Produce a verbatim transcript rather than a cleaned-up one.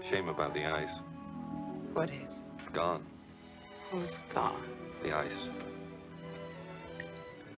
Shame about the ice. What is? Gone. Who's gone? The ice.